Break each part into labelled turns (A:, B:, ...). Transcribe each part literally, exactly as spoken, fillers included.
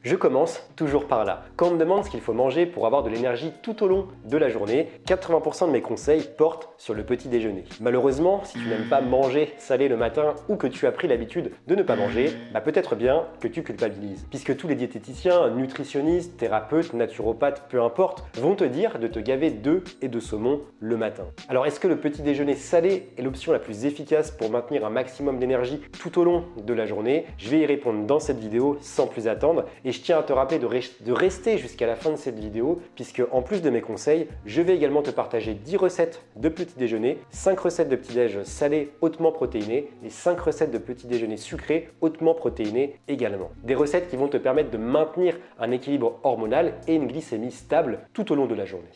A: Je commence toujours par là. Quand on me demande ce qu'il faut manger pour avoir de l'énergie tout au long de la journée, quatre-vingts pour cent de mes conseils portent sur le petit déjeuner. Malheureusement, si tu n'aimes pas manger salé le matin ou que tu as pris l'habitude de ne pas manger, bah peut-être bien que tu culpabilises. Puisque tous les diététiciens, nutritionnistes, thérapeutes, naturopathes, peu importe, vont te dire de te gaver d'œufs et de saumon le matin. Alors est-ce que le petit déjeuner salé est l'option la plus efficace pour maintenir un maximum d'énergie tout au long de la journée? Je vais y répondre dans cette vidéo sans plus attendre. Et je tiens à te rappeler de, de rester jusqu'à la fin de cette vidéo puisque en plus de mes conseils, je vais également te partager dix recettes de petit déjeuner, cinq recettes de petit déj salé hautement protéinées et cinq recettes de petit déjeuner sucré hautement protéinées également. Des recettes qui vont te permettre de maintenir un équilibre hormonal et une glycémie stable tout au long de la journée.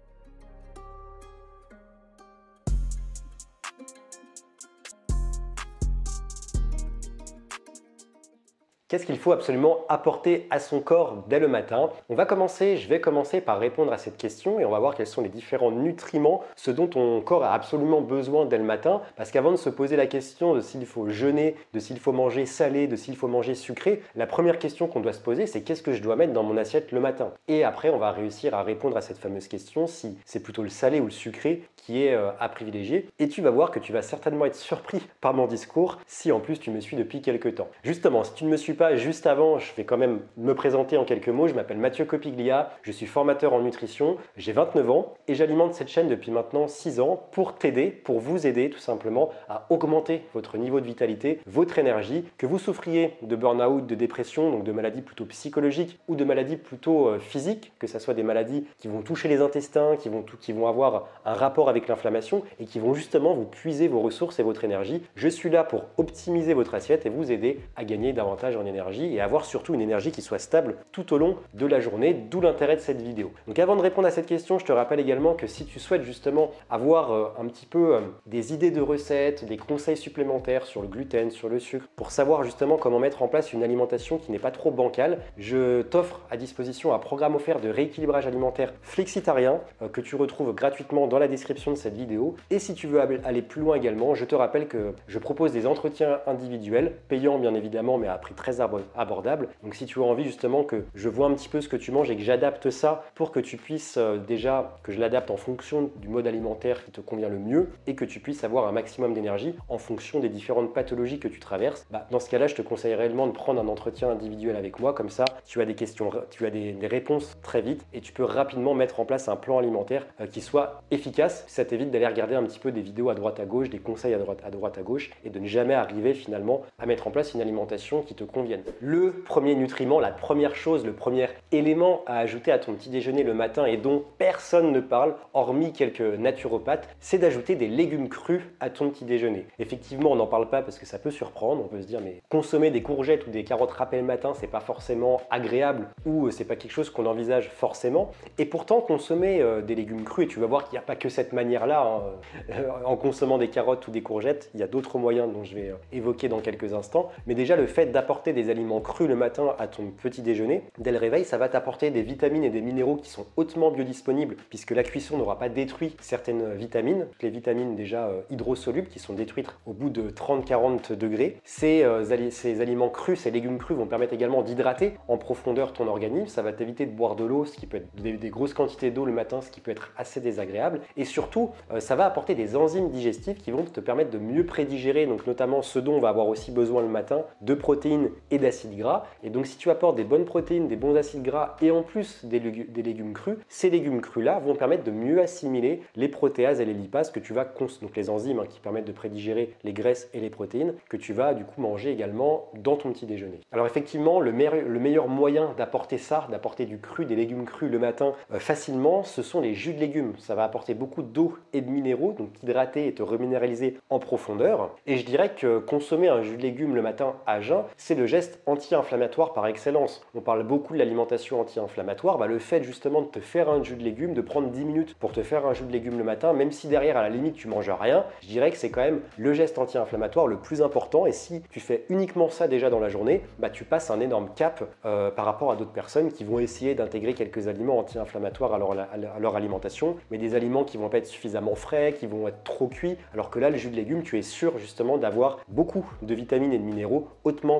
A: Qu'est-ce qu'il faut absolument apporter à son corps dès le matin? On va commencer, je vais commencer par répondre à cette question et on va voir quels sont les différents nutriments, ce dont ton corps a absolument besoin dès le matin. Parce qu'avant de se poser la question de s'il faut jeûner, de s'il faut manger salé, de s'il faut manger sucré, la première question qu'on doit se poser, c'est qu'est-ce que je dois mettre dans mon assiette le matin? Et après, on va réussir à répondre à cette fameuse question si c'est plutôt le salé ou le sucré qui est euh, à privilégier. Et tu vas voir que tu vas certainement être surpris par mon discours si en plus tu me suis depuis quelques temps. Justement, si tu ne me suis pas juste avant, je vais quand même me présenter en quelques mots. Je m'appelle Mathieu Copiglia, je suis formateur en nutrition, j'ai vingt-neuf ans et j'alimente cette chaîne depuis maintenant six ans pour t'aider, pour vous aider tout simplement à augmenter votre niveau de vitalité, votre énergie, que vous souffriez de burn-out, de dépression, donc de maladies plutôt psychologiques ou de maladies plutôt euh, physiques, que ce soit des maladies qui vont toucher les intestins, qui vont, tout, qui vont avoir un rapport avec l'inflammation et qui vont justement vous puiser vos ressources et votre énergie. Je suis là pour optimiser votre assiette et vous aider à gagner davantage en énergie et avoir surtout une énergie qui soit stable tout au long de la journée, d'où l'intérêt de cette vidéo. Donc avant de répondre à cette question, je te rappelle également que si tu souhaites justement avoir euh, un petit peu euh, des idées de recettes, des conseils supplémentaires sur le gluten, sur le sucre, pour savoir justement comment mettre en place une alimentation qui n'est pas trop bancale, je t'offre à disposition un programme offert de rééquilibrage alimentaire flexitarien euh, que tu retrouves gratuitement dans la description de cette vidéo. Et si tu veux aller plus loin également, je te rappelle que je propose des entretiens individuels, payants bien évidemment, mais à prix très abordable. Donc si tu as envie justement que je vois un petit peu ce que tu manges et que j'adapte ça pour que tu puisses euh, déjà, que je l'adapte en fonction du mode alimentaire qui te convient le mieux et que tu puisses avoir un maximum d'énergie en fonction des différentes pathologies que tu traverses, bah, dans ce cas-là, je te conseille réellement de prendre un entretien individuel avec moi. Comme ça, tu as des questions, tu as des, des réponses très vite et tu peux rapidement mettre en place un plan alimentaire euh, qui soit efficace. Ça t'évite d'aller regarder un petit peu des vidéos à droite à gauche, des conseils à droite à droite à gauche et de ne jamais arriver finalement à mettre en place une alimentation qui te convienne. Le premier nutriment, la première chose, le premier élément à ajouter à ton petit déjeuner le matin et dont personne ne parle, hormis quelques naturopathes, c'est d'ajouter des légumes crus à ton petit déjeuner. Effectivement, on n'en parle pas parce que ça peut surprendre. On peut se dire, mais consommer des courgettes ou des carottes râpées le matin, c'est pas forcément agréable ou c'est pas quelque chose qu'on envisage forcément. Et pourtant, consommer euh, des légumes crus, et tu vas voir qu'il n'y a pas que cette manière-là, hein, euh, en consommant des carottes ou des courgettes, il y a d'autres moyens dont je vais euh, évoquer dans quelques instants. Mais déjà, le fait d'apporter des aliments crus le matin à ton petit déjeuner, dès le réveil, ça va t'apporter des vitamines et des minéraux qui sont hautement biodisponibles puisque la cuisson n'aura pas détruit certaines vitamines, les vitamines déjà euh, hydrosolubles qui sont détruites au bout de trente à quarante degrés. Ces, euh, ces aliments crus, ces légumes crus vont permettre également d'hydrater en profondeur ton organisme. Ça va t'éviter de boire de l'eau, ce qui peut être des, des grosses quantités d'eau le matin, ce qui peut être assez désagréable. Et surtout, euh, ça va apporter des enzymes digestives qui vont te permettre de mieux prédigérer, donc notamment ce dont on va avoir aussi besoin le matin, de protéines et d'acides gras. Et donc si tu apportes des bonnes protéines, des bons acides gras et en plus des, des légumes crus, ces légumes crus là vont permettre de mieux assimiler les protéases et les lipases que tu vas consommer, donc les enzymes hein, qui permettent de prédigérer les graisses et les protéines que tu vas du coup manger également dans ton petit déjeuner. Alors effectivement, le, me le meilleur moyen d'apporter ça, d'apporter du cru, des légumes crus le matin euh, facilement, ce sont les jus de légumes. Ça va apporter beaucoup d'eau et de minéraux, donc t'hydrater et te reminéraliser en profondeur. Et je dirais que consommer un jus de légumes le matin à jeun, c'est le geste anti-inflammatoire par excellence. On parle beaucoup de l'alimentation anti-inflammatoire. Bah, le fait justement de te faire un jus de légumes, de prendre dix minutes pour te faire un jus de légumes le matin, même si derrière à la limite tu manges rien, je dirais que c'est quand même le geste anti-inflammatoire le plus important. Et si tu fais uniquement ça déjà dans la journée, bah, tu passes un énorme cap euh, par rapport à d'autres personnes qui vont essayer d'intégrer quelques aliments anti-inflammatoires à leur, à leur alimentation, mais des aliments qui vont pas être suffisamment frais, qui vont être trop cuits, alors que là le jus de légumes, tu es sûr justement d'avoir beaucoup de vitamines et de minéraux hautement biodisponibles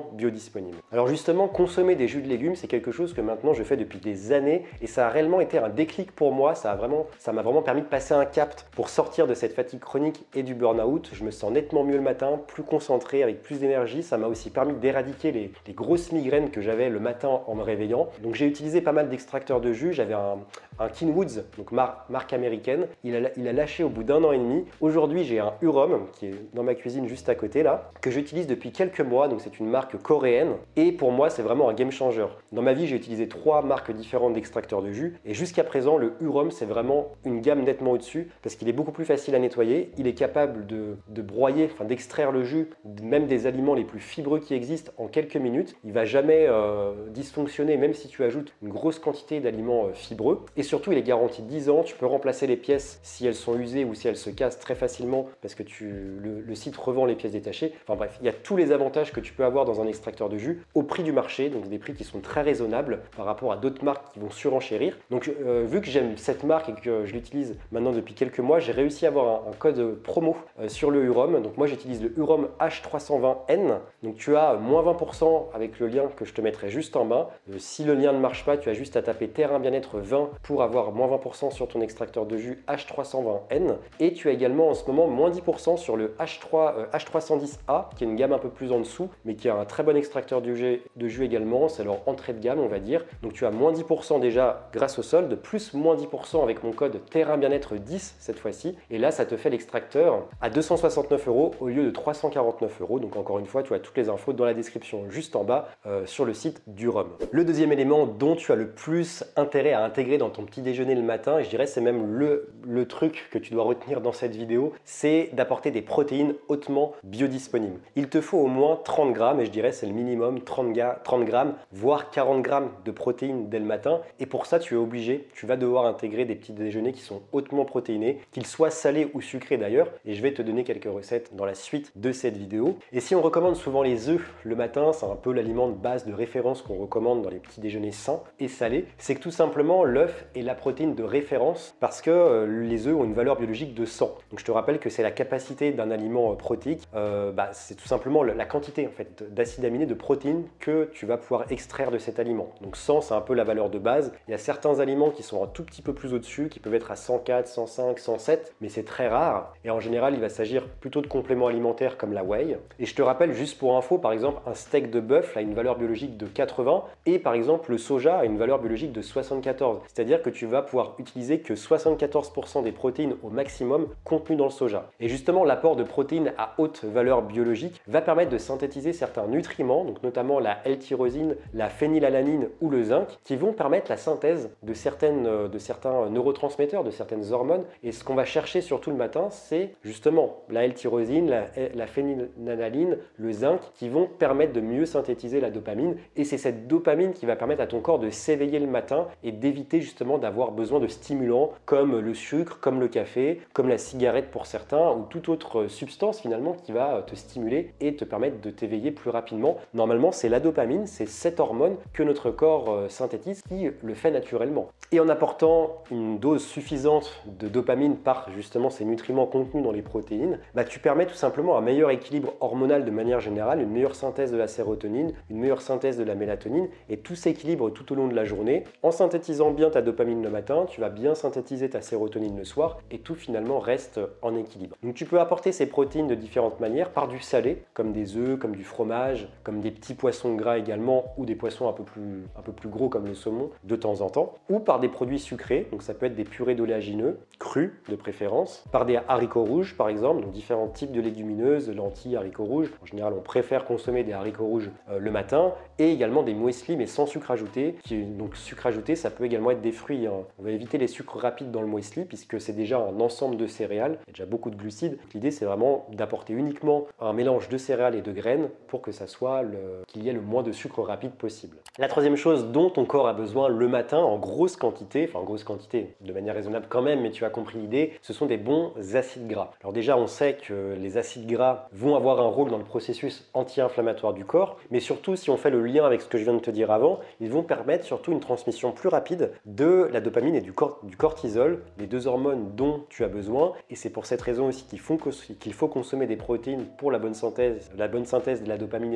A: biodisponibles. Alors justement, consommer des jus de légumes, c'est quelque chose que maintenant je fais depuis des années et ça a réellement été un déclic pour moi. Ça a vraiment, ça m'a vraiment permis de passer un cap pour sortir de cette fatigue chronique et du burn-out. Je me sens nettement mieux le matin, plus concentré, avec plus d'énergie. Ça m'a aussi permis d'éradiquer les, les grosses migraines que j'avais le matin en me réveillant. Donc j'ai utilisé pas mal d'extracteurs de jus. J'avais un, un Kenwoods, donc mar marque américaine. Il a, il a lâché au bout d'un an et demi. Aujourd'hui, j'ai un Hurom qui est dans ma cuisine juste à côté là, que j'utilise depuis quelques mois. Donc c'est une marque coréenne et pour moi, c'est vraiment un game changer. Dans ma vie, j'ai utilisé trois marques différentes d'extracteurs de jus et jusqu'à présent, le Hurom, c'est vraiment une gamme nettement au-dessus parce qu'il est beaucoup plus facile à nettoyer. Il est capable de, de broyer, enfin d'extraire le jus, même des aliments les plus fibreux qui existent en quelques minutes. Il ne va jamais euh, dysfonctionner, même si tu ajoutes une grosse quantité d'aliments euh, fibreux. Et surtout, il est garanti dix ans. Tu peux remplacer les pièces si elles sont usées ou si elles se cassent très facilement parce que tu, le, le site revend les pièces détachées. Enfin bref, il y a tous les avantages que tu peux avoir dans un extracteur de jus au prix du marché, donc des prix qui sont très raisonnables par rapport à d'autres marques qui vont surenchérir. Donc euh, vu que j'aime cette marque et que je l'utilise maintenant depuis quelques mois, j'ai réussi à avoir un, un code promo euh, sur le Hurom. Donc moi j'utilise le Hurom H trois cent vingt N. Donc tu as moins vingt pour cent avec le lien que je te mettrai juste en bas. Euh, si le lien ne marche pas, tu as juste à taper Terrain Bien-être vingt pour avoir moins vingt pour cent sur ton extracteur de jus H trois cent vingt N. Et tu as également en ce moment moins dix pour cent sur le H trois, euh, H trois cent dix A qui est une gamme un peu plus en dessous mais qui a un très bon extracteur de jus, de jus également. C'est leur entrée de gamme on va dire. Donc tu as moins dix pour cent déjà grâce au solde, plus moins dix pour cent avec mon code Terrain Bien-être dix cette fois-ci. Et là ça te fait l'extracteur à deux cent soixante-neuf euros au lieu de trois cent quarante-neuf euros. Donc encore une fois, tu as toutes les infos dans la description juste en bas euh, sur le site du Hurom. Le deuxième élément dont tu as le plus intérêt à intégrer dans ton petit déjeuner le matin, et je dirais c'est même le, le truc que tu dois retenir dans cette vidéo, c'est d'apporter des protéines hautement biodisponibles. Il te faut au moins trente grammes, et je dirais c'est le minimum trente grammes, voire quarante grammes de protéines dès le matin. Et pour ça, tu es obligé, tu vas devoir intégrer des petits déjeuners qui sont hautement protéinés, qu'ils soient salés ou sucrés d'ailleurs, et je vais te donner quelques recettes dans la suite de cette vidéo. Et si on recommande souvent les œufs le matin, c'est un peu l'aliment de base de référence qu'on recommande dans les petits déjeuners sains et salés, c'est que tout simplement l'œuf est la protéine de référence parce que euh, les œufs ont une valeur biologique de cent. Donc je te rappelle que c'est la capacité d'un aliment euh, protéique, euh, bah, c'est tout simplement la quantité en fait d'acides aminés, de protéines que tu vas pouvoir extraire de cet aliment. Donc cent, c'est un peu la valeur de base. Il y a certains aliments qui sont un tout petit peu plus au-dessus, qui peuvent être à cent quatre, cent cinq, cent sept, mais c'est très rare. Et en général, il va s'agir plutôt de compléments alimentaires comme la whey. Et je te rappelle juste pour info, par exemple, un steak de bœuf a une valeur biologique de quatre-vingts et par exemple le soja a une valeur biologique de soixante-quatorze. C'est-à-dire que tu vas pouvoir utiliser que soixante-quatorze pour cent des protéines au maximum contenues dans le soja. Et justement, l'apport de protéines à haute valeur biologique va permettre de synthétiser certains nutriments, donc notamment la L-tyrosine, la phénylalanine ou le zinc, qui vont permettre la synthèse de, certaines, de certains neurotransmetteurs, de certaines hormones. Et ce qu'on va chercher surtout le matin, c'est justement la L-tyrosine, la, la phénylalanine, le zinc, qui vont permettre de mieux synthétiser la dopamine. Et c'est cette dopamine qui va permettre à ton corps de s'éveiller le matin et d'éviter justement d'avoir besoin de stimulants comme le sucre, comme le café, comme la cigarette pour certains, ou toute autre substance finalement qui va te stimuler et te permettre de t'éveiller plus rapidement. Normalement, c'est la dopamine, c'est cette hormone que notre corps synthétise qui le fait naturellement. Et en apportant une dose suffisante de dopamine par justement ces nutriments contenus dans les protéines, bah, tu permets tout simplement un meilleur équilibre hormonal de manière générale, une meilleure synthèse de la sérotonine, une meilleure synthèse de la mélatonine, et tout s'équilibre tout au long de la journée. En synthétisant bien ta dopamine le matin, tu vas bien synthétiser ta sérotonine le soir, et tout finalement reste en équilibre. Donc tu peux apporter ces protéines de différentes manières, par du salé, comme des œufs, comme du fromage, comme des petits poissons gras également, ou des poissons un peu plus, un peu plus gros comme le saumon de temps en temps, ou par des produits sucrés, donc ça peut être des purées d'oléagineux, crus de préférence, par des haricots rouges par exemple, donc différents types de légumineuses, lentilles, haricots rouges. En général, on préfère consommer des haricots rouges euh, le matin, et également des muesli mais sans sucre ajouté. Qui, donc sucre ajouté, ça peut également être des fruits, hein. On va éviter les sucres rapides dans le muesli puisque c'est déjà un ensemble de céréales, il y a déjà beaucoup de glucides. L'idée c'est vraiment d'apporter uniquement un mélange de céréales et de graines pour que ça soit le, qu'il y ait le moins de sucre rapide possible. La troisième chose dont ton corps a besoin le matin en grosse quantité, enfin en grosse quantité de manière raisonnable quand même, mais tu as compris l'idée, ce sont des bons acides gras. Alors déjà on sait que les acides gras vont avoir un rôle dans le processus anti-inflammatoire du corps, mais surtout si on fait le lien avec ce que je viens de te dire avant, ils vont permettre surtout une transmission plus rapide de la dopamine et du, cor du cortisol, les deux hormones dont tu as besoin, et c'est pour cette raison aussi qu'il faut, qu'il faut consommer des protéines pour la bonne synthèse, la bonne synthèse de la dopamine et du cortisol.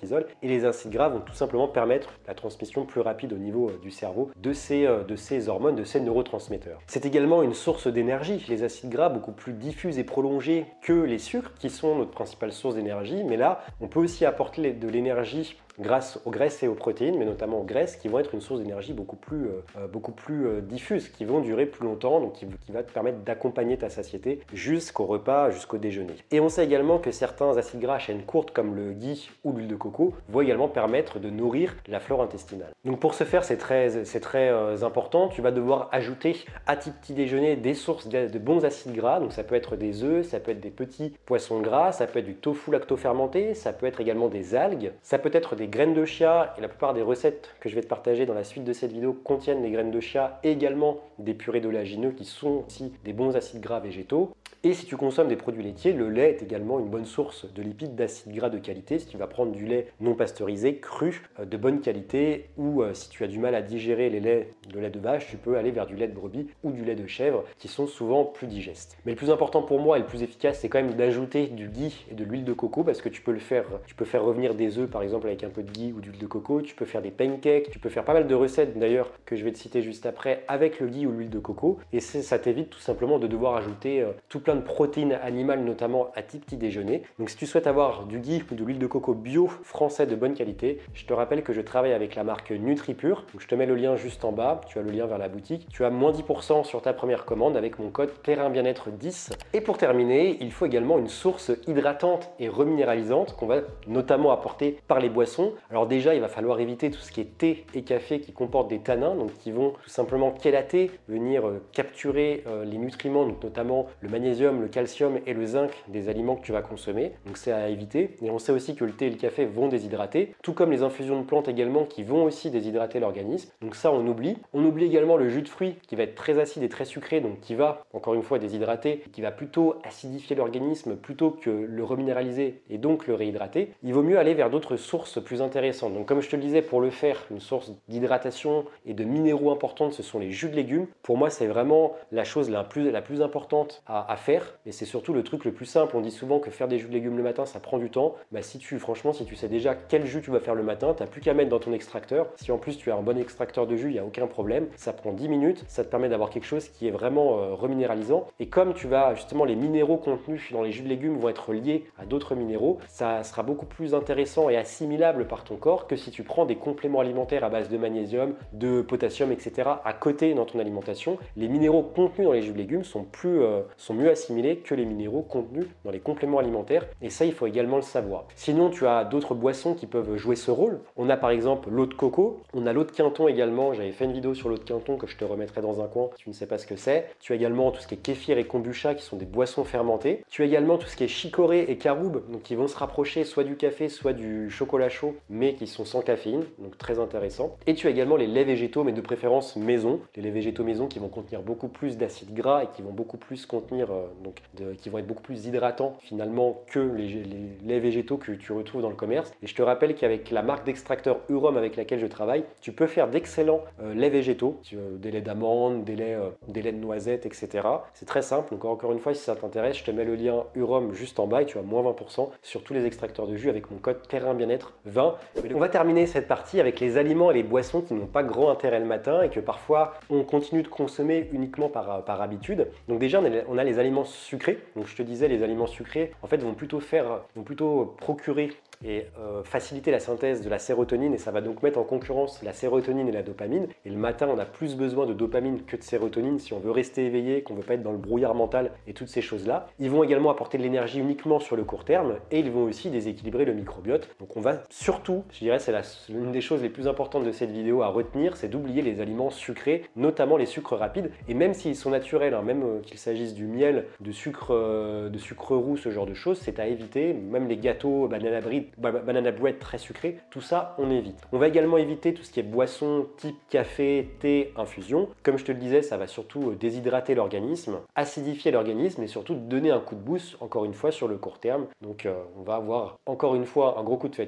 A: cortisol. Et les acides gras vont tout simplement permettre la transmission plus rapide au niveau du cerveau de ces, de ces hormones, de ces neurotransmetteurs. C'est également une source d'énergie. Les acides gras beaucoup plus diffuses et prolongés que les sucres, qui sont notre principale source d'énergie. Mais là, on peut aussi apporter de l'énergie grâce aux graisses et aux protéines, mais notamment aux graisses qui vont être une source d'énergie beaucoup plus, euh, beaucoup plus euh, diffuse, qui vont durer plus longtemps, donc qui, qui va te permettre d'accompagner ta satiété jusqu'au repas, jusqu'au déjeuner. Et on sait également que certains acides gras à chaîne courte, comme le ghee ou l'huile de coco, vont également permettre de nourrir la flore intestinale. Donc pour ce faire, c'est très, c'est très euh, important. Tu vas devoir ajouter à tes petits déjeuners des sources de, de bons acides gras. Donc ça peut être des œufs, ça peut être des petits poissons gras, ça peut être du tofu lactofermenté, ça peut être également des algues, ça peut être des graines de chia, et la plupart des recettes que je vais te partager dans la suite de cette vidéo contiennent des graines de chia et également des purées d'oléagineux qui sont aussi des bons acides gras végétaux. Et si tu consommes des produits laitiers, le lait est également une bonne source de lipides, d'acides gras de qualité. Si tu vas prendre du lait non pasteurisé, cru, de bonne qualité, ou euh, si tu as du mal à digérer les laits, le lait de vache, tu peux aller vers du lait de brebis ou du lait de chèvre qui sont souvent plus digestes. Mais le plus important pour moi et le plus efficace, c'est quand même d'ajouter du ghee et de l'huile de coco parce que tu peux le faire, tu peux faire revenir des œufs par exemple avec un peu de ghee ou d'huile de coco, tu peux faire des pancakes, tu peux faire pas mal de recettes d'ailleurs que je vais te citer juste après avec le ghee ou l'huile de coco, et ça t'évite tout simplement de devoir ajouter euh, tout plein de protéines animales notamment à tes petits déjeuners. Donc si tu souhaites avoir du ghee ou de l'huile de coco bio français de bonne qualité, je te rappelle que je travaille avec la marque NutriPure. Donc je te mets le lien juste en bas, tu as le lien vers la boutique, tu as moins dix pour cent sur ta première commande avec mon code terrain bien-être dix. Et pour terminer, il faut également une source hydratante et reminéralisante qu'on va notamment apporter par les boissons. Alors déjà, il va falloir éviter tout ce qui est thé et café qui comportent des tanins, donc qui vont tout simplement chélater, venir euh, capturer euh, les nutriments, donc notamment le magnésium, le calcium et le zinc des aliments que tu vas consommer. Donc c'est à éviter. Et on sait aussi que le thé et le café vont déshydrater, tout comme les infusions de plantes également qui vont aussi déshydrater l'organisme. Donc ça, on oublie. On oublie également le jus de fruits qui va être très acide et très sucré, donc qui va, encore une fois, déshydrater, qui va plutôt acidifier l'organisme plutôt que le reminéraliser et donc le réhydrater. Il vaut mieux aller vers d'autres sources plus intéressantes. Donc comme je te le disais, pour le faire, une source d'hydratation et de minéraux importante, ce sont les jus de légumes. Pour moi, c'est vraiment la chose la plus, la plus importante à, à faire, et c'est surtout le truc le plus simple. On dit souvent que faire des jus de légumes le matin, ça prend du temps. Bah, si tu, franchement, si tu sais déjà quel jus tu vas faire le matin, tu n'as plus qu'à mettre dans ton extracteur. Si en plus tu as un bon extracteur de jus, il n'y a aucun problème. Ça prend dix minutes, ça te permet d'avoir quelque chose qui est vraiment euh, reminéralisant. Et comme tu vas justement, les minéraux contenus dans les jus de légumes vont être liés à d'autres minéraux, ça sera beaucoup plus intéressant et assimilable par ton corps que si tu prends des compléments alimentaires à base de magnésium, de potassium, et cetera à côté dans ton alimentation. Les minéraux contenus dans les jus de légumes sont, plus, euh, sont mieux assimilés que les minéraux contenus dans les compléments alimentaires, et ça, il faut également le savoir. Sinon, tu as d'autres boissons qui peuvent jouer ce rôle. On a par exemple l'eau de coco, on a l'eau de Quinton également. J'avais fait une vidéo sur l'eau de Quinton que je te remettrai dans un coin si tu ne sais pas ce que c'est. Tu as également tout ce qui est kéfir et kombucha qui sont des boissons fermentées. Tu as également tout ce qui est chicorée et caroube, donc qui vont se rapprocher soit du café, soit du chocolat chaud, mais qui sont sans caféine, donc très intéressant. Et tu as également les laits végétaux, mais de préférence maison. Les laits végétaux maison qui vont contenir beaucoup plus d'acides gras et qui vont beaucoup plus contenir, euh, donc de, qui vont être beaucoup plus hydratants finalement que les, les laits végétaux que tu retrouves dans le commerce. Et je te rappelle qu'avec la marque d'extracteur Urom avec laquelle je travaille, tu peux faire d'excellents euh, laits végétaux, tu, euh, des laits d'amandes, des laits, euh, des laits de noisettes, et cetera. C'est très simple. Donc encore une fois, si ça t'intéresse, je te mets le lien Urom juste en bas et tu as moins vingt pour cent sur tous les extracteurs de jus avec mon code terrain bien-être vingt. On va terminer cette partie avec les aliments et les boissons qui n'ont pas grand intérêt le matin et que parfois on continue de consommer uniquement par, par habitude. Donc déjà, on a les aliments sucrés. Donc je te disais, les aliments sucrés en fait vont plutôt faire, vont plutôt procurer et euh, faciliter la synthèse de la sérotonine, et ça va donc mettre en concurrence la sérotonine et la dopamine. Et le matin, on a plus besoin de dopamine que de sérotonine si on veut rester éveillé, qu'on ne veut pas être dans le brouillard mental et toutes ces choses-là. Ils vont également apporter de l'énergie uniquement sur le court terme et ils vont aussi déséquilibrer le microbiote. Donc on va surtout, je dirais, c'est l'une des choses les plus importantes de cette vidéo à retenir, c'est d'oublier les aliments sucrés, notamment les sucres rapides. Et même s'ils sont naturels, hein, même euh, qu'il s'agisse du miel, de sucre, euh, de sucre roux, ce genre de choses, c'est à éviter. Même les gâteaux, banana bread, banana bread très sucré, tout ça on évite. On va également éviter tout ce qui est boisson type café, thé, infusion. Comme je te le disais, ça va surtout déshydrater l'organisme, acidifier l'organisme et surtout donner un coup de boost, encore une fois, sur le court terme. Donc euh, on va avoir encore une fois un gros coup de fatigue vers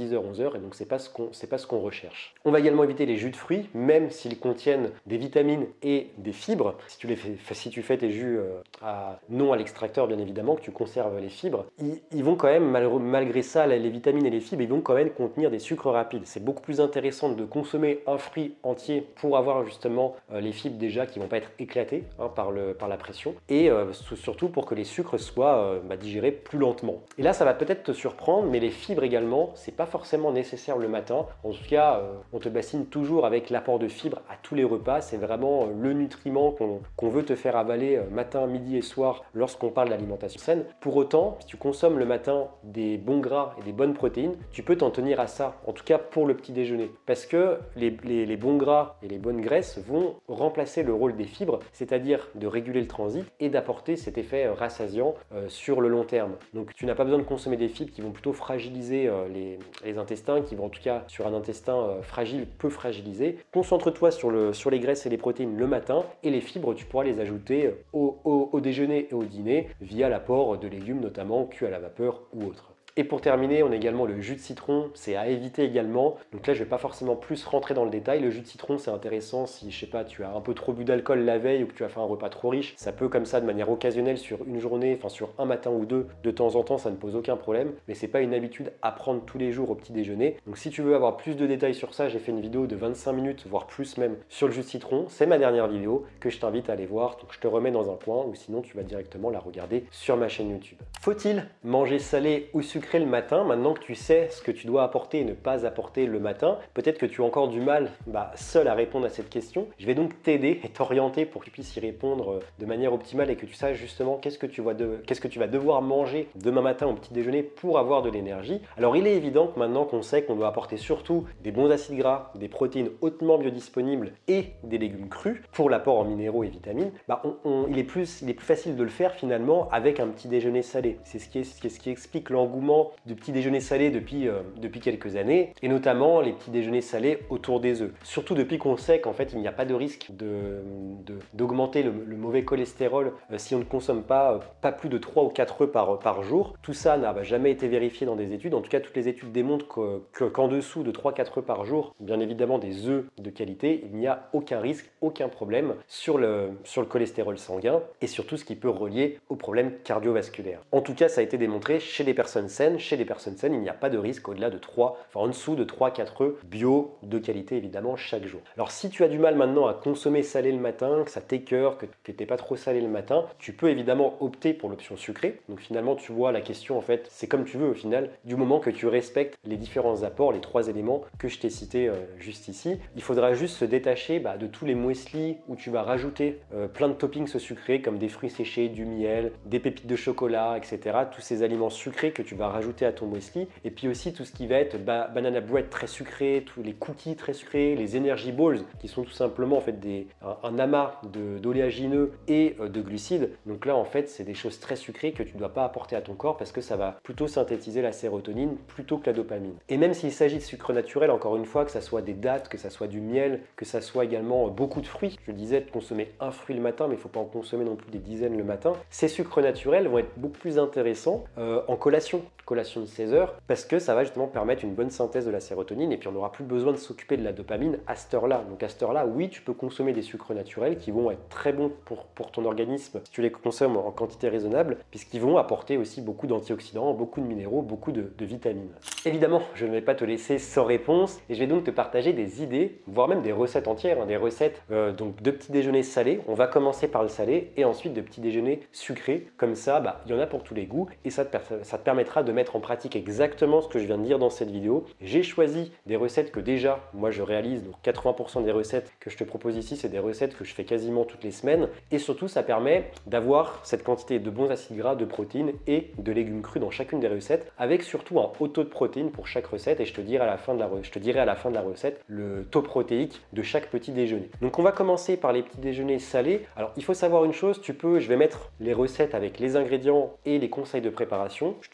A: dix heures, onze heures, et donc c'est pas ce qu'on c'est pas ce qu'on recherche. On va également éviter les jus de fruits, même s'ils contiennent des vitamines et des fibres. Si tu, les fais, si tu fais tes jus euh, à, non à l'extracteur, bien évidemment, que tu conserves les fibres, ils, ils vont quand même, mal, malgré ça, les vitamines et les fibres, ils vont quand même contenir des sucres rapides. C'est beaucoup plus intéressant de consommer un fruit entier pour avoir justement euh, les fibres déjà qui ne vont pas être éclatées hein, par, le, par la pression, et euh, surtout pour que les sucres soient euh, bah, digérés plus lentement. Et là, ça va peut-être te surprendre, mais les fibres également, c'est pas forcément nécessaire le matin. En tout cas, euh, on te bassine toujours avec l'apport de fibres à tous les repas. C'est vraiment euh, le nutriment qu'on qu'on veut te faire avaler euh, matin, midi et soir lorsqu'on parle d'alimentation saine. Pour autant, si tu consommes le matin des bons gras et des bonnes protéines, tu peux t'en tenir à ça, en tout cas pour le petit déjeuner. Parce que les, les, les bons gras et les bonnes graisses vont remplacer le rôle des fibres, c'est-à-dire de réguler le transit et d'apporter cet effet euh, rassasiant euh, sur le long terme. Donc tu n'as pas besoin de consommer des fibres qui vont plutôt fragiliser euh, les, les intestins, qui vont en tout cas sur un intestin euh, fragile, peu fragilisé. Concentre-toi sur, le, sur les graisses et les protéines le matin, et les fibres, tu pourras les ajouter au, au, au déjeuner et au dîner via l'apport de légumes notamment cuits à la vapeur ou autres. Et pour terminer, on a également le jus de citron, c'est à éviter également. Donc là, je ne vais pas forcément plus rentrer dans le détail. Le jus de citron, c'est intéressant si, je sais pas, tu as un peu trop bu d'alcool la veille ou que tu as fait un repas trop riche. Ça peut comme ça, de manière occasionnelle, sur une journée, enfin sur un matin ou deux, de temps en temps, ça ne pose aucun problème. Mais c'est pas une habitude à prendre tous les jours au petit déjeuner. Donc si tu veux avoir plus de détails sur ça, j'ai fait une vidéo de vingt-cinq minutes, voire plus même, sur le jus de citron. C'est ma dernière vidéo que je t'invite à aller voir. Donc je te remets dans un coin, ou sinon tu vas directement la regarder sur ma chaîne YouTube. Faut-il manger salé ou sucré le matin? Maintenant Maintenant que tu sais ce que tu dois apporter et ne pas apporter le matin, peut-être que tu as encore du mal bah, seul à répondre à cette question. Je vais donc t'aider et t'orienter pour que tu puisses y répondre de manière optimale et que tu saches justement qu'est-ce que tu vas, de... qu'est-ce que tu vas devoir manger demain matin au petit déjeuner pour avoir de l'énergie. Alors il est évident que maintenant qu'on sait qu'on doit apporter surtout des bons acides gras, des protéines hautement biodisponibles et des légumes crus pour l'apport en minéraux et vitamines, bah, on, on, il, est plus, il est plus facile de le faire finalement avec un petit déjeuner salé. C'est ce qui, est, ce qui explique l'engouement du petit déjeuner salé depuis, euh, depuis quelques années, et notamment les petits déjeuners salés autour des œufs. Surtout depuis qu'on sait qu'en fait il n'y a pas de risque d'augmenter de, de, le, le mauvais cholestérol euh, si on ne consomme pas, euh, pas plus de trois ou quatre œufs par, par jour. Tout ça n'a jamais été vérifié dans des études. En tout cas, toutes les études démontrent qu'en que, qu'en dessous de trois à quatre œufs par jour, bien évidemment des œufs de qualité, il n'y a aucun risque, aucun problème sur le, sur le cholestérol sanguin et sur tout ce qui peut relier aux problèmes cardiovasculaires. En tout cas, ça a été démontré chez les personnes saines. Chez les personnes saines, il n'y a pas de risque au-delà de trois, enfin en dessous de trois à quatre œufs bio de qualité évidemment chaque jour. Alors si tu as du mal maintenant à consommer salé le matin, que ça t'écœure, que tu n'es pas trop salé le matin, tu peux évidemment opter pour l'option sucrée. Donc finalement tu vois la question en fait, c'est comme tu veux au final, du moment que tu respectes les différents apports, les trois éléments que je t'ai cités euh, juste ici. Il faudra juste se détacher bah, de tous les muesli où tu vas rajouter euh, plein de toppings sucrés comme des fruits séchés, du miel, des pépites de chocolat, et cetera. Tous ces aliments sucrés que tu vas rajouter à ton muesli. Et puis aussi tout ce qui va être ba banana bread très sucré, tous les cookies très sucrés, les energy balls qui sont tout simplement en fait des, un, un amas d'oléagineux et euh, de glucides. Donc là en fait c'est des choses très sucrées que tu ne dois pas apporter à ton corps parce que ça va plutôt synthétiser la sérotonine plutôt que la dopamine. Et même s'il s'agit de sucre naturel, encore une fois, que ça soit des dattes, que ça soit du miel, que ça soit également beaucoup de fruits. Je disais de consommer un fruit le matin, mais il ne faut pas en consommer non plus des dizaines le matin. Ces sucres naturels vont être beaucoup plus intéressants euh, en collation, collation de seize heures, parce que ça va justement permettre une bonne synthèse de la sérotonine et puis on n'aura plus besoin de s'occuper de la dopamine à cette heure-là. Donc à cette heure-là, oui, tu peux consommer des sucres naturels qui vont être très bons pour, pour ton organisme si tu les consommes en quantité raisonnable, puisqu'ils vont apporter aussi beaucoup d'antioxydants, beaucoup de minéraux, beaucoup de, de vitamines. Évidemment, je ne vais pas te laisser sans réponse et je vais donc te partager des idées, voire même des recettes entières, hein, des recettes euh, donc de petits déjeuners salés. On va commencer par le salé et ensuite de petits déjeuners sucrés. Comme ça, bah, il y en a pour tous les goûts et ça te, ça te permettra de mettre en pratique exactement ce que je viens de dire dans cette vidéo. J'ai choisi des recettes que déjà, moi je réalise, donc quatre-vingts pour cent des recettes que je te propose ici, c'est des recettes que je fais quasiment toutes les semaines et surtout ça permet d'avoir cette quantité de bons acides gras, de protéines et de légumes crus dans chacune des recettes avec surtout un haut taux de protéines pour chaque recette et je te dirai à la fin de la, je te dirai à la fin de la recette le taux protéique de chaque petit déjeuner. Donc on va commencer par les petits déjeuners salés. Alors il faut savoir une chose, tu peux, je vais mettre les recettes avec les ingrédients et les conseils de préparation. Je te mettrai ça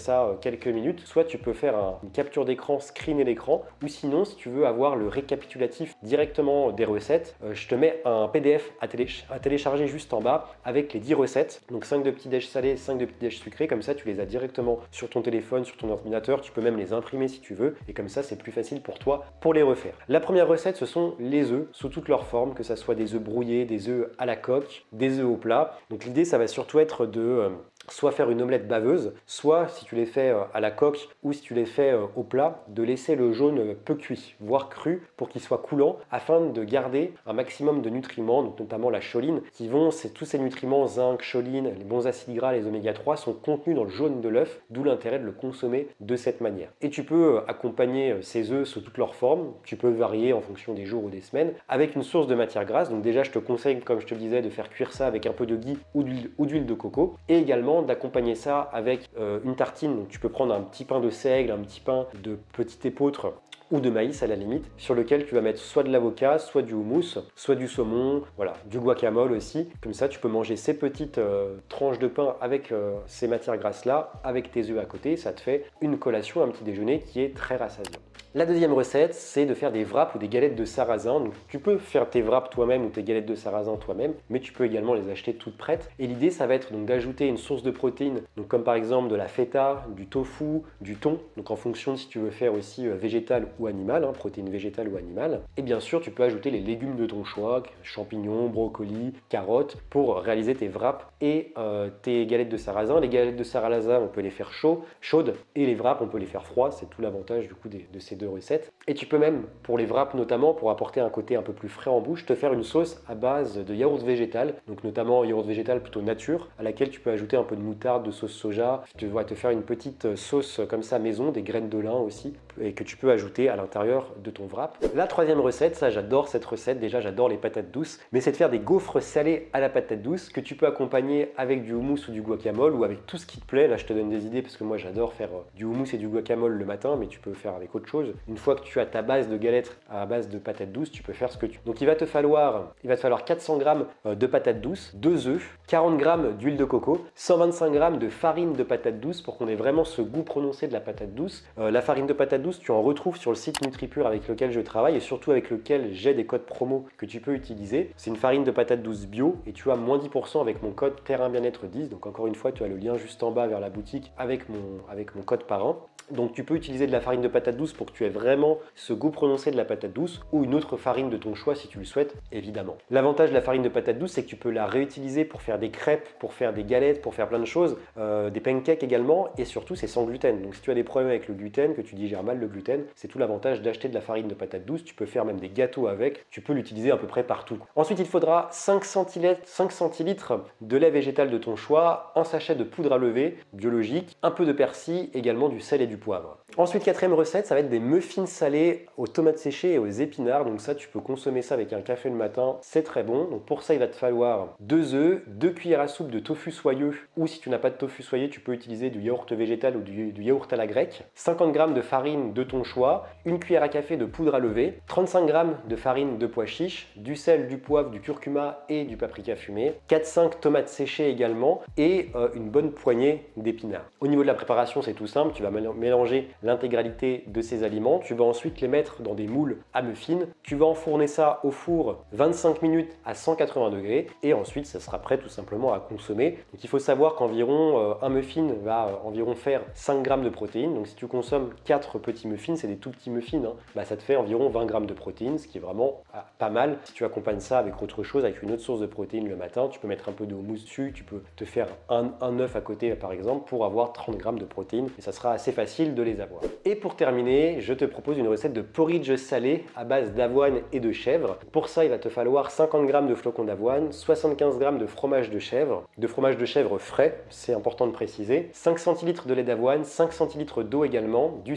A: ça euh, quelques minutes. Soit tu peux faire un, une capture d'écran, screener l'écran, ou sinon si tu veux avoir le récapitulatif directement des recettes, euh, je te mets un P D F à, télé à télécharger juste en bas avec les dix recettes. Donc cinq de petits déj salés, cinq de petits déj sucrés, comme ça tu les as directement sur ton téléphone, sur ton ordinateur, tu peux même les imprimer si tu veux, et comme ça c'est plus facile pour toi pour les refaire. La première recette, ce sont les œufs sous toutes leurs formes, que ce soit des œufs brouillés, des œufs à la coque, des œufs au plat. Donc l'idée, ça va surtout être de euh, soit faire une omelette baveuse, soit si tu les fais euh, à la coque ou si tu les fais euh, au plat, de laisser le jaune peu cuit, voire cru, pour qu'il soit coulant, afin de garder un maximum de nutriments, donc notamment la choline, qui vont, c'est tous ces nutriments, zinc, choline, les bons acides gras, les oméga trois, sont contenus dans le jaune de l'œuf, d'où l'intérêt de le consommer de cette manière. Et tu peux euh, accompagner euh, ces œufs sous toutes leurs formes, tu peux varier en fonction des jours ou des semaines, avec une source de matière grasse. Donc déjà, je te conseille, comme je te le disais, de faire cuire ça avec un peu de ghee ou d'huile ou d'huile de coco, et également d'accompagner ça avec euh, une tartine. Donc tu peux prendre un petit pain de seigle, un petit pain de petit épeautre ou de maïs à la limite, sur lequel tu vas mettre soit de l'avocat, soit du houmous, soit du saumon, voilà, du guacamole aussi. Comme ça, tu peux manger ces petites euh, tranches de pain avec euh, ces matières grasses-là, avec tes œufs à côté. Ça te fait une collation, un petit déjeuner qui est très rassasiant. La deuxième recette, c'est de faire des wraps ou des galettes de sarrasin. Donc, tu peux faire tes wraps toi-même ou tes galettes de sarrasin toi-même, mais tu peux également les acheter toutes prêtes. Et l'idée, ça va être donc d'ajouter une source de protéines, donc comme par exemple de la feta, du tofu, du thon, donc en fonction de si tu veux faire aussi euh, végétal ou animal, hein, protéines végétales ou animales. Et bien sûr, tu peux ajouter les légumes de ton choix, champignons, brocolis, carottes, pour réaliser tes wraps et euh, tes galettes de sarrasin. Les galettes de sarrasin, on peut les faire chaud, chaudes, et les wraps, on peut les faire froids. C'est tout l'avantage du coup des, de ces deux recettes. Et tu peux même, pour les wraps notamment, pour apporter un côté un peu plus frais en bouche, te faire une sauce à base de yaourt végétal, donc notamment yaourt végétal plutôt nature, à laquelle tu peux ajouter un peu de moutarde, de sauce soja. Tu vas te faire une petite sauce comme ça maison, des graines de lin aussi, et que tu peux ajouter à l'intérieur de ton wrap. La troisième recette, ça j'adore cette recette, déjà j'adore les patates douces, mais c'est de faire des gaufres salés à la patate douce que tu peux accompagner avec du houmous ou du guacamole ou avec tout ce qui te plaît. Là je te donne des idées parce que moi j'adore faire du houmous et du guacamole le matin, mais tu peux faire avec autre chose. Une fois que tu as ta base de galettes à base de patates douces, tu peux faire ce que tu veux. Donc il va te falloir, il va te falloir quatre cents grammes de patates douces, deux œufs, quarante grammes d'huile de coco, cent vingt-cinq grammes de farine de patate douce pour qu'on ait vraiment ce goût prononcé de la patate douce. Euh, la farine de patate douce, tu en retrouves sur le site NutriPure avec lequel je travaille et surtout avec lequel j'ai des codes promo que tu peux utiliser. C'est une farine de patate douce bio et tu as moins dix pour cent avec mon code Terrain Bien-être dix. Donc encore une fois, tu as le lien juste en bas vers la boutique avec mon, avec mon code parrain. Donc tu peux utiliser de la farine de patate douce pour que tu aies vraiment ce goût prononcé de la patate douce ou une autre farine de ton choix si tu le souhaites, évidemment. L'avantage de la farine de patate douce, c'est que tu peux la réutiliser pour faire des crêpes, pour faire des galettes, pour faire plein de choses, euh, des pancakes également, et surtout c'est sans gluten. Donc si tu as des problèmes avec le gluten, que tu digères mal le gluten, c'est tout l'avantage d'acheter de la farine de patate douce. Tu peux faire même des gâteaux avec, tu peux l'utiliser à peu près partout. Ensuite, il faudra cinq centilitres de lait végétal de ton choix, un sachet de poudre à lever biologique, un peu de persil, également du sel et du poivre. Ensuite, quatrième recette, ça va être des muffins salés aux tomates séchées et aux épinards. Donc ça, tu peux consommer ça avec un café le matin, c'est très bon. Donc pour ça, il va te falloir deux œufs, deux cuillères à soupe de tofu soyeux, ou si tu n'as pas de tofu soyeux, tu peux utiliser du yaourt végétal ou du, du yaourt à la grecque, cinquante grammes de farine de ton choix, une cuillère à café de poudre à lever, trente-cinq grammes de farine de pois chiches, du sel, du poivre, du curcuma et du paprika fumé, quatre à cinq tomates séchées également et euh, une bonne poignée d'épinards. Au niveau de la préparation, c'est tout simple, tu vas mélanger l'intégralité de ces aliments, tu vas ensuite les mettre dans des moules à muffins, tu vas enfourner ça au four vingt-cinq minutes à cent quatre-vingts degrés et ensuite ça sera prêt tout simplement à consommer. Donc il faut savoir qu'environ euh, un muffin va euh, environ faire cinq grammes de protéines, donc si tu consommes quatre petits muffins, c'est des tout petits muffins, hein, bah ça te fait environ vingt grammes de protéines, ce qui est vraiment ah, pas mal. Si tu accompagnes ça avec autre chose, avec une autre source de protéines le matin, tu peux mettre un peu de houmous dessus, tu peux te faire un, un œuf à côté par exemple pour avoir trente grammes de protéines et ça sera assez facile de les avoir. Et pour terminer, je te propose une recette de porridge salé à base d'avoine et de chèvre. Pour ça, il va te falloir cinquante grammes de flocons d'avoine, soixante-quinze grammes de fromage de chèvre, de fromage de chèvre frais, c'est important de préciser, cinq centilitres de lait d'avoine, cinq centilitres d'eau également, du sel et du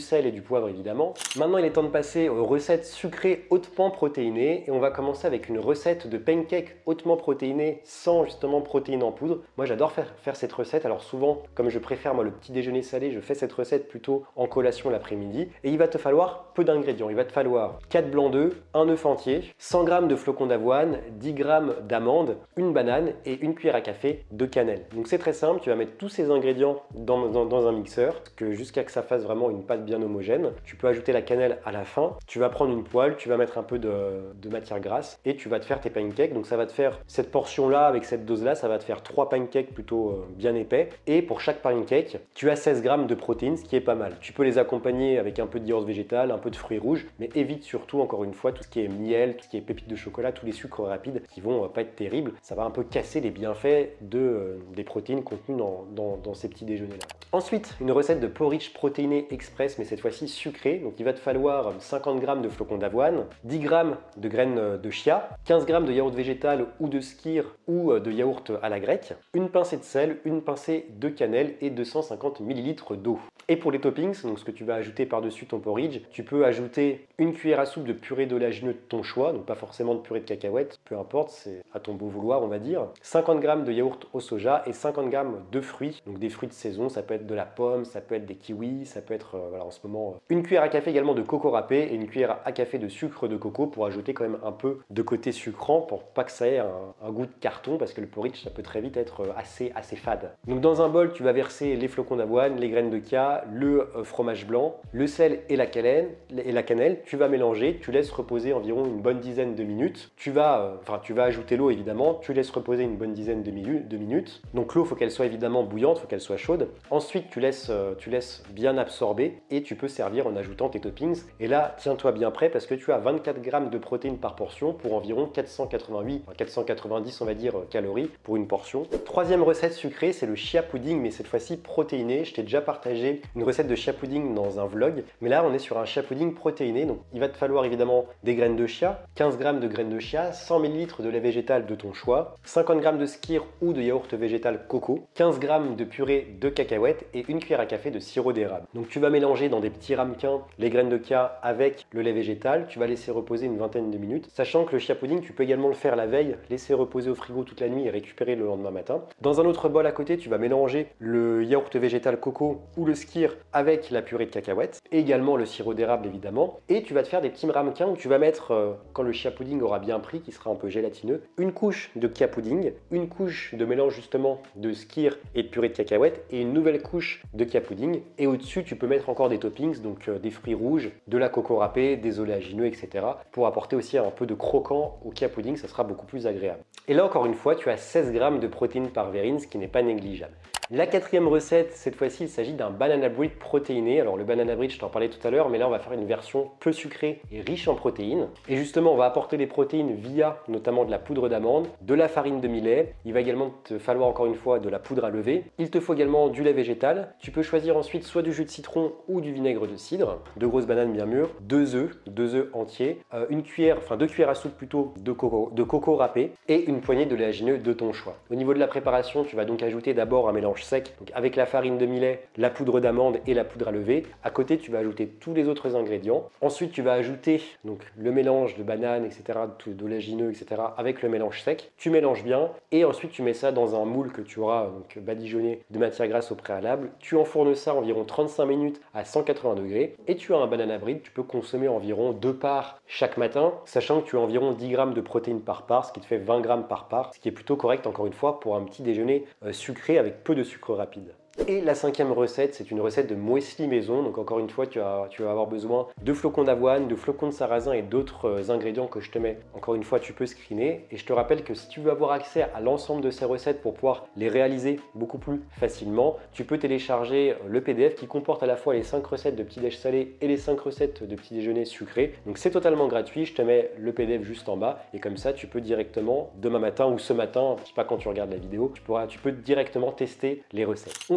A: poivre évidemment. Maintenant, il est temps de passer aux recettes sucrées hautement protéinées et on va commencer avec une recette de pancake hautement protéiné sans justement protéines en poudre. Moi, j'adore faire, faire cette recette. Alors souvent, comme je préfère moi le petit déjeuner salé, je fais cette recette plutôt en collation l'après-midi. Et il va te falloir peu d'ingrédients. Il va te falloir quatre blancs d'œufs, un œuf entier, cent grammes de flocons d'avoine, dix grammes d'amandes, une banane et une cuillère à café de cannelle. Donc c'est très simple, tu vas mettre tous ces ingrédients dans, dans, dans un mixeur que jusqu'à que ça fasse vraiment une pâte bien homogène. Tu peux ajouter la cannelle à la fin. Tu vas prendre une poêle, tu vas mettre un peu de, de matière grasse et tu vas te faire tes pancakes. Donc ça va te faire cette portion-là avec cette dose-là, ça va te faire trois pancakes plutôt euh, bien épais. Et pour chaque pancake, tu as seize grammes de protéines, ce qui est pas mal. Tu peux les accompagner avec un peu de yaourt végétal, un peu de fruits rouges, mais évite surtout encore une fois tout ce qui est miel, tout ce qui est pépites de chocolat, tous les sucres rapides qui vont euh, pas être terribles. Ça va un peu casser les bienfaits de, euh, des protéines contenues dans, dans, dans ces petits déjeuners-là. Ensuite, une recette de porridge protéiné express, mais cette fois-ci sucré. Donc il va te falloir cinquante grammes de flocons d'avoine, dix grammes de graines de chia, quinze grammes de yaourt végétal ou de skyr ou de yaourt à la grecque, une pincée de sel, une pincée de cannelle et deux cent cinquante millilitres d'eau. Et pour les toppings, donc ce que tu vas ajouter par-dessus ton porridge, tu peux ajouter une cuillère à soupe de purée d'oléagineux de ton choix, donc pas forcément de purée de cacahuètes, peu importe, c'est à ton beau vouloir on va dire, cinquante grammes de yaourt au soja et cinquante grammes de fruits, donc des fruits de saison, ça peut être de la pomme, ça peut être des kiwis, ça peut être, euh, voilà en ce moment, euh, une cuillère à café également de coco râpé et une cuillère à café de sucre de coco pour ajouter quand même un peu de côté sucrant pour pas que ça ait un, un goût de carton parce que le porridge ça peut très vite être assez, assez fade. Donc dans un bol, tu vas verser les flocons d'avoine, les graines de chia, le euh, fromage blanc, le sel et la cannelle, et la cannelle, tu vas mélanger, tu laisses reposer environ une bonne dizaine de minutes. Tu vas, euh, enfin tu vas ajouter l'eau évidemment, tu laisses reposer une bonne dizaine de, minu de minutes. Donc l'eau, faut qu'elle soit évidemment bouillante, faut qu'elle soit chaude. Ensuite, tu laisses, euh, tu laisses bien absorber et tu peux servir en ajoutant tes toppings. Et là, tiens-toi bien prêt parce que tu as vingt-quatre grammes de protéines par portion pour environ quatre cent quatre-vingt-huit, quatre cent quatre-vingt-dix on va dire calories pour une portion. Troisième recette sucrée, c'est le chia pudding, mais cette fois-ci protéiné. Je t'ai déjà partagé une recette de chia pudding dans un vlog, mais là on est sur un chia pudding protéiné. Donc il va te falloir évidemment des graines de chia, quinze grammes de graines de chia, cent millilitres de lait végétal de ton choix, cinquante grammes de skyr ou de yaourt végétal coco, quinze grammes de purée de cacahuètes et une cuillère à café de sirop d'érable. Donc tu vas mélanger dans des petits ramequins les graines de chia avec le lait végétal, tu vas laisser reposer une vingtaine de minutes, sachant que le chia pudding tu peux également le faire la veille, laisser reposer au frigo toute la nuit et récupérer le lendemain matin. Dans un autre bol à côté, tu vas mélanger le yaourt végétal coco ou le skyr avec la purée de cacahuètes et également le sirop d'érable évidemment, et tu vas te faire des petits ramequins où tu vas mettre, euh, quand le chia pudding aura bien pris, qui sera un peu gélatineux, une couche de chia pudding, une couche de mélange justement de skyr et de purée de cacahuètes et une nouvelle couche de chia pudding, et au-dessus tu peux mettre encore des toppings, donc euh, des fruits rouges, de la coco râpée, des oléagineux, et cetera pour apporter aussi un peu de croquant au chia pudding, ça sera beaucoup plus agréable. Et là encore une fois, tu as seize grammes de protéines par verrine, ce qui n'est pas négligeable. La quatrième recette, cette fois-ci, il s'agit d'un banana bread protéiné. Alors le banana bread, je t'en parlais tout à l'heure, mais là on va faire une version peu sucrée et riche en protéines. Et justement, on va apporter les protéines via notamment de la poudre d'amande, de la farine de millet. Il va également te falloir encore une fois de la poudre à lever. Il te faut également du lait végétal. Tu peux choisir ensuite soit du jus de citron ou du vinaigre de cidre, deux grosses bananes bien mûres, deux œufs, deux œufs entiers, euh, une cuillère, enfin deux cuillères à soupe plutôt de coco, de coco râpé et une poignée de oléagineux de ton choix. Au niveau de la préparation, tu vas donc ajouter d'abord un mélange sec, donc avec la farine de millet, la poudre d'amande et la poudre à lever. À côté, tu vas ajouter tous les autres ingrédients. Ensuite, tu vas ajouter donc le mélange de bananes, et cetera, d'oléagineux, et cetera, avec le mélange sec. Tu mélanges bien et ensuite tu mets ça dans un moule que tu auras donc badigeonné de matière grasse au préalable. Tu enfournes ça environ trente-cinq minutes à cent quatre-vingts degrés et tu as un banana bread. Tu peux consommer environ deux parts chaque matin, sachant que tu as environ dix grammes de protéines par part, ce qui te fait vingt grammes par part, ce qui est plutôt correct encore une fois pour un petit déjeuner euh, sucré avec peu de sucre rapide. Et la cinquième recette, c'est une recette de muesli maison. Donc encore une fois, tu vas, tu vas avoir besoin de flocons d'avoine, de flocons de sarrasin et d'autres ingrédients que je te mets. Encore une fois, tu peux screener. Et je te rappelle que si tu veux avoir accès à l'ensemble de ces recettes pour pouvoir les réaliser beaucoup plus facilement, tu peux télécharger le P D F qui comporte à la fois les cinq recettes de petit déj salé et les cinq recettes de petit déjeuner sucré. Donc c'est totalement gratuit. Je te mets le P D F juste en bas et comme ça, tu peux directement demain matin ou ce matin, je sais pas quand tu regardes la vidéo, tu pourras, tu peux directement tester les recettes. On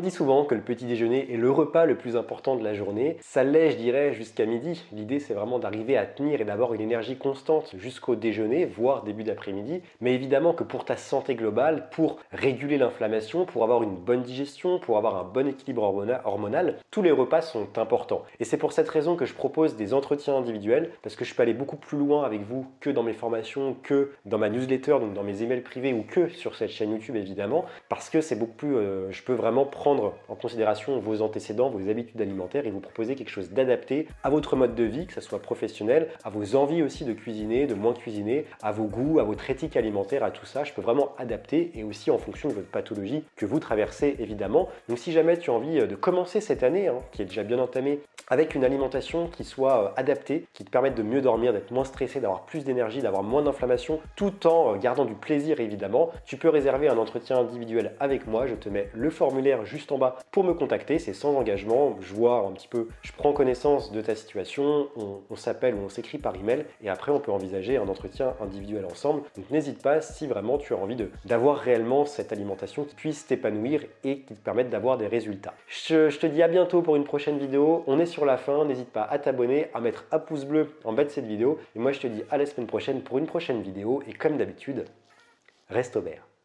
A: dit souvent que le petit déjeuner est le repas le plus important de la journée. Ça l'est, je dirais, jusqu'à midi. L'idée, c'est vraiment d'arriver à tenir et d'avoir une énergie constante jusqu'au déjeuner, voire début d'après-midi. Mais évidemment que pour ta santé globale, pour réguler l'inflammation, pour avoir une bonne digestion, pour avoir un bon équilibre hormonal, tous les repas sont importants. Et c'est pour cette raison que je propose des entretiens individuels, parce que je peux aller beaucoup plus loin avec vous que dans mes formations, que dans ma newsletter, donc dans mes emails privés ou que sur cette chaîne YouTube évidemment, parce que c'est beaucoup plus, euh, je peux vraiment prendre en considération vos antécédents, vos habitudes alimentaires et vous proposer quelque chose d'adapté à votre mode de vie, que ce soit professionnel, à vos envies aussi de cuisiner, de moins cuisiner, à vos goûts, à votre éthique alimentaire, à tout ça. Je peux vraiment adapter et aussi en fonction de votre pathologie que vous traversez évidemment. Donc si jamais tu as envie de commencer cette année, hein, qui est déjà bien entamée, avec une alimentation qui soit adaptée, qui te permette de mieux dormir, d'être moins stressé, d'avoir plus d'énergie, d'avoir moins d'inflammation, tout en gardant du plaisir évidemment, tu peux réserver un entretien individuel avec moi. Je te mets le formulaire juste en bas pour me contacter, c'est sans engagement. Je vois un petit peu, je prends connaissance de ta situation, on, on s'appelle ou on s'écrit par email et après on peut envisager un entretien individuel ensemble. Donc n'hésite pas si vraiment tu as envie de, d'avoir réellement cette alimentation qui puisse t'épanouir et qui te permette d'avoir des résultats. Je, je te dis à bientôt pour une prochaine vidéo. On est sur la fin, n'hésite pas à t'abonner, à mettre un pouce bleu en bas de cette vidéo et moi je te dis à la semaine prochaine pour une prochaine vidéo et comme d'habitude, reste au vert.